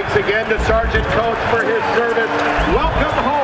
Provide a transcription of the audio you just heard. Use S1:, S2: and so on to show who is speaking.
S1: Thanks again to Sergeant Coates for his service. Welcome home.